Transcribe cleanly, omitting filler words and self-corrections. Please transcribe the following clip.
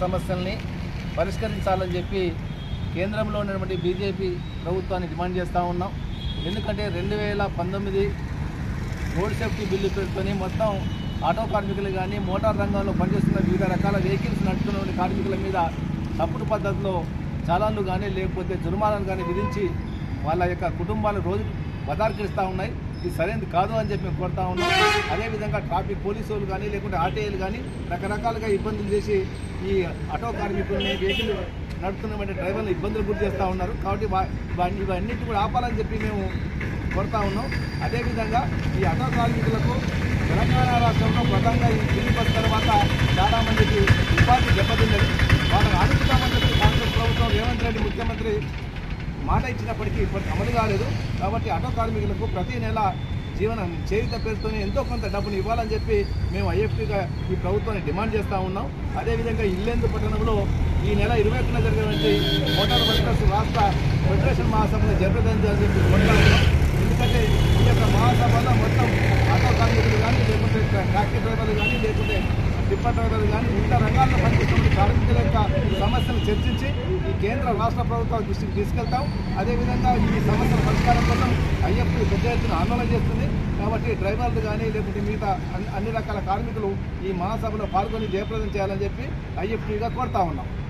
సమస్యల్ని పరిష్కరించాలని చెప్పి కేంద్రంలో ఉన్నటువంటి బీజేపీ ప్రభుత్వాన్ని డిమాండ్ చేస్తూ ఉన్నాం. ఎందుకంటే 2019 రోడ్ సేఫ్టీ బిల్లు పెట్టుకొని మొత్తం ఆటో కార్మికులు కానీ మోటార్ రంగంలో పనిచేస్తున్న వివిధ రకాల వెహికల్స్ నడుపుతున్న కార్మికుల మీద తప్పుడు పద్ధతిలో చలాన్లు కానీ లేకపోతే జుర్మానాలు కానీ విధించి వాళ్ళ యొక్క కుటుంబాలు రోజు బదార్కిస్తూ ఉన్నాయి. ఇది సరైనది కాదు అని చెప్పి మేము కోరుతా ఉన్నాం. అదేవిధంగా ట్రాఫిక్ పోలీసులు కానీ లేకుంటే ఆర్టీఐలు కానీ రకరకాలుగా ఇబ్బందులు చేసి ఈ ఆటో కార్మికుల్ని వెహికల్ నడుపుతున్నటువంటి డ్రైవర్లు ఇబ్బందులు గురి చేస్తూ ఉన్నారు. కాబట్టి ఇవన్నిటి కూడా ఆపాలని చెప్పి మేము కోరుతా ఉన్నాం. అదేవిధంగా ఈ ఆటో కార్మికులకు తెలంగాణ రాష్ట్రంలో ప్రధానంగా ఈ బిల్లు వచ్చిన తర్వాత చాలామందికి ఉపాధి దెబ్బతిన్నది. వాళ్ళని ఆదుకుంటామని చెప్పి కాంగ్రెస్ ప్రభుత్వం రేవంత్ రెడ్డి ముఖ్యమంత్రి మాట ఇచ్చినప్పటికీ ఇప్పటికి అమలు కాలేదు. కాబట్టి ఆటో కార్మికులకు ప్రతి నెల జీవనం చేయుత పేరుతోనే ఎంతో కొంత డబ్బును ఇవ్వాలని చెప్పి మేము ఐఎఫ్టీగా ఈ ప్రభుత్వాన్ని డిమాండ్ చేస్తూ ఉన్నాం. అదేవిధంగా ఇల్లెందు పట్టణంలో ఈ నెల 21న జరిగినటువంటి మోటార్ వర్కర్స్ రాష్ట్ర ఫెడరేషన్ మహాసభను జరపదని చెప్పి కోరుతా ఉన్నాం. ఎందుకంటే ఈ యొక్క మహాసభలో మొత్తం ఆటో కార్మికులు కానీ లేకుంటే ట్రాక్టర్ డ్రైవర్లు కానీ లేకుంటే టిప్పర్ డ్రైవర్లు కానీ వివిధ రంగాల్లో పనిచేస్తున్న కార్మికుల యొక్క సమస్యలు చర్చించి ఈ కేంద్ర రాష్ట్ర ప్రభుత్వాల దృష్టికి తీసుకెళ్తాం. అదేవిధంగా ఈ సమస్యల పరిష్కారం కోసం ఐఎఫ్టీ పెద్ద ఎత్తున ఆందోళన చేస్తుంది. కాబట్టి డ్రైవర్లు కానీ లేకుంటే మిగతా అన్ని రకాల కార్మికులు ఈ మహాసభలో పాల్గొని జయప్రదం చేయాలని చెప్పి ఐఎఫ్టీగా కోరుతా ఉన్నాం.